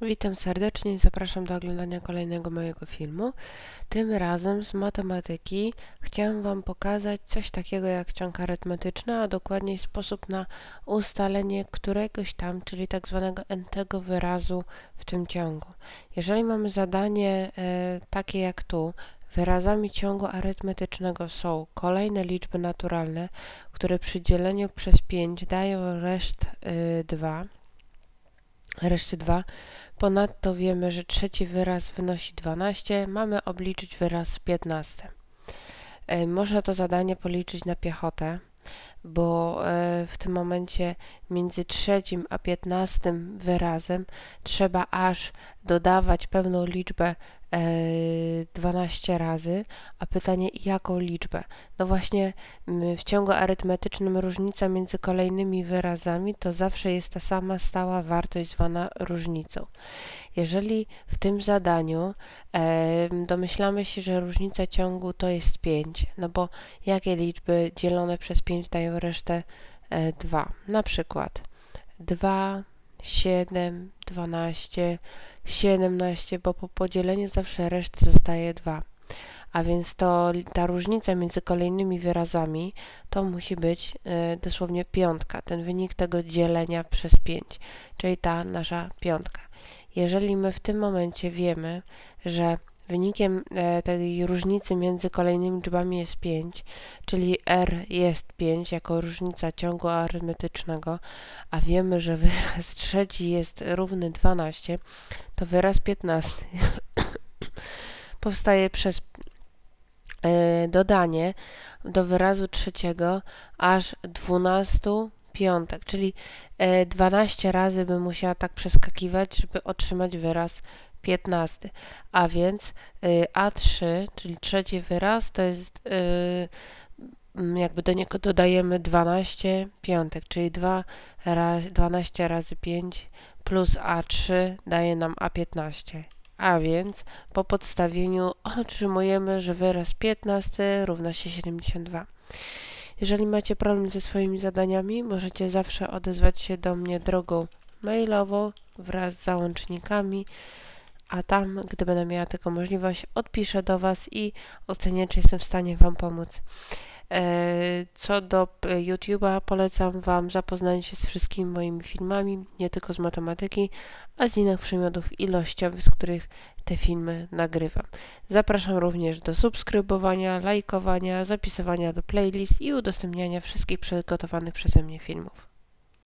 Witam serdecznie i zapraszam do oglądania kolejnego mojego filmu. Tym razem z matematyki chciałam Wam pokazać coś takiego jak ciąg arytmetyczny, a dokładniej sposób na ustalenie któregoś tam, czyli tak zwanego n-tego wyrazu w tym ciągu. Jeżeli mamy zadanie takie jak tu, wyrazami ciągu arytmetycznego są kolejne liczby naturalne, które przy dzieleniu przez 5 dają reszty 2. Ponadto wiemy, że trzeci wyraz wynosi 12. Mamy obliczyć wyraz 15. Można to zadanie policzyć na piechotę, bo w tym momencie między trzecim a 15 wyrazem trzeba aż dodawać pewną liczbę 12 razy, a pytanie jaką liczbę? No właśnie w ciągu arytmetycznym różnica między kolejnymi wyrazami to zawsze jest ta sama stała wartość zwana różnicą. Jeżeli w tym zadaniu domyślamy się, że różnica ciągu to jest 5, no bo jakie liczby dzielone przez 5 dają resztę 2? Na przykład 2, 7, 12, 17, bo po podzieleniu zawsze reszty zostaje 2. A więc ta różnica między kolejnymi wyrazami to musi być dosłownie piątka, ten wynik tego dzielenia przez 5, czyli ta nasza piątka. Jeżeli my w tym momencie wiemy, że wynikiem tej różnicy między kolejnymi liczbami jest 5, czyli r jest 5 jako różnica ciągu arytmetycznego, a wiemy, że wyraz trzeci jest równy 12, to wyraz 15 powstaje przez dodanie do wyrazu trzeciego aż 12 piątek, czyli 12 razy bym musiała tak przeskakiwać, żeby otrzymać wyraz 15. A więc A3, czyli trzeci wyraz, to jest jakby do niego dodajemy 12 piątek, czyli 12 razy 5 plus A3 daje nam A15. A więc po podstawieniu otrzymujemy, że wyraz 15 równa się 72. Jeżeli macie problem ze swoimi zadaniami, możecie zawsze odezwać się do mnie drogą mailową wraz z załącznikami, a tam, gdy będę miała taką możliwość, odpiszę do Was i ocenię, czy jestem w stanie Wam pomóc. Co do YouTube'a, polecam Wam zapoznanie się z wszystkimi moimi filmami, nie tylko z matematyki, a z innych przedmiotów ilościowych, z których te filmy nagrywam. Zapraszam również do subskrybowania, lajkowania, zapisywania do playlist i udostępniania wszystkich przygotowanych przeze mnie filmów.